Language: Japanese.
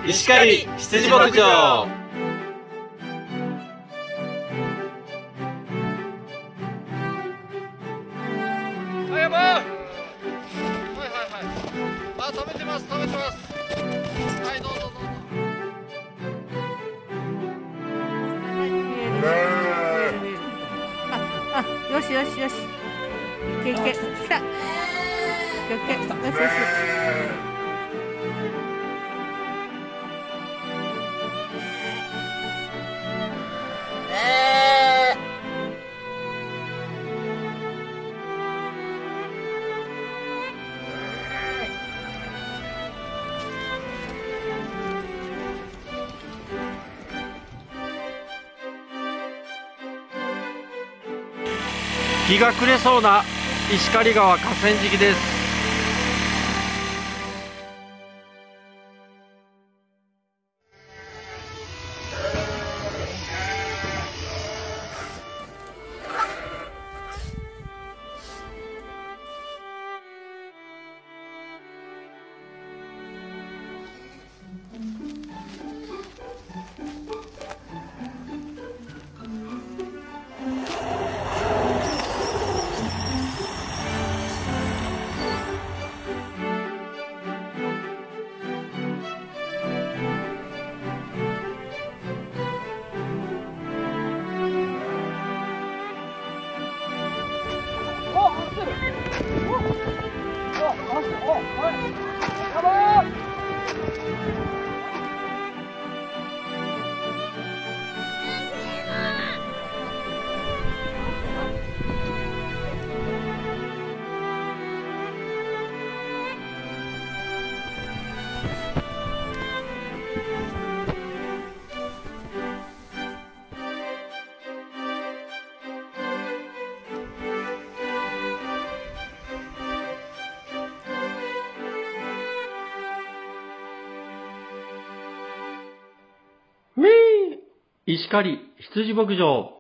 石狩羊牧場。 あ、やばい。はいはいはい。あ、食べてます。はい、どうぞどうぞ。 よしよしよし。いけいけ。来た。よしよしよし。 日が暮れそうな石狩川河川敷です。石狩羊牧場。